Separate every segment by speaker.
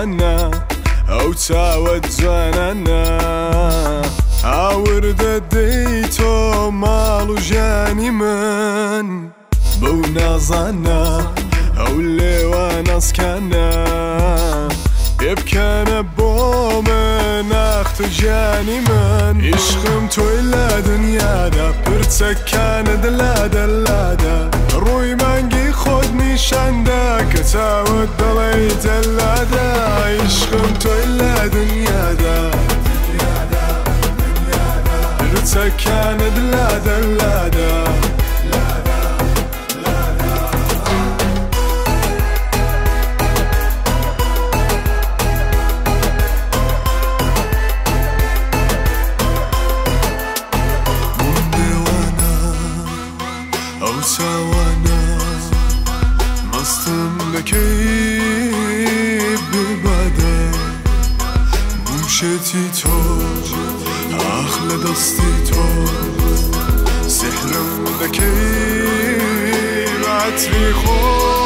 Speaker 1: نازانا ئەو چاوە جوانانە ئاوردە دەی تۆ ماڵ و ژیانی من بەو نازانە ئەو لێوان ئەسکانە پێ بکەنە بۆ من ئاخت و ژیانی من عیشقم تۆی لە دنیادا پرچەکانت لادە لادە ڕووی مانگی خۆت نیشاندا کە چاوت دەڵێی جەلادە عیشقم تۆی لە دنیادا پرچەکانت لادە لادە ئەو چاوانە مەستم دەکەی ببادە موشێتی تۆ ئاخ لە دەستی تۆ سحرم دەکەی بەعەتری خۆ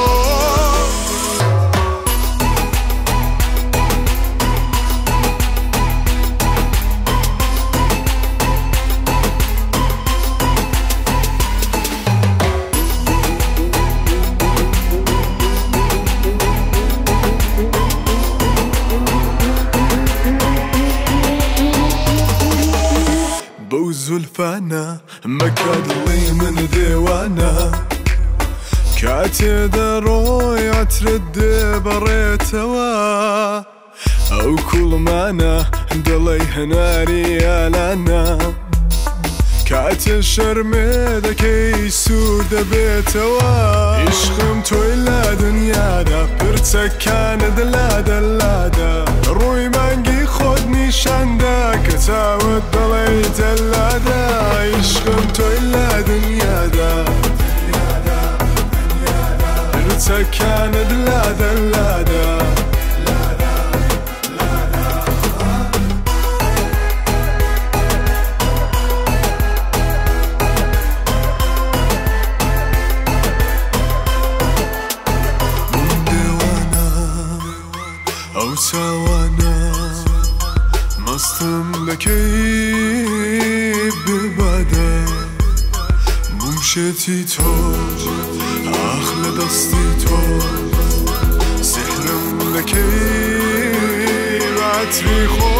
Speaker 1: بەو زولفانە مەکە دڵی من دێوانە کاتێ دەڕۆی عەترت دێبەڕێتەوە ئەو کوڵمانە دڵی هەناری یالانە کاتێ شەرمێ دەکەی سوور دەبێتەوە عیشقم تۆی لە دنیادا پرچەکانت لادە لادە ڕووی مانگی خۆت نیشاندا کە چاوت دەڵێی جەلادە عیشقم تۆی لە دنیادا پرچەکانت لادە لادە ئەو چاوانە مەستم دەکەی ببادە موشێتی تۆ ئاخ لە دەستی تۆ سحرم دەکەی بەعەتری خۆ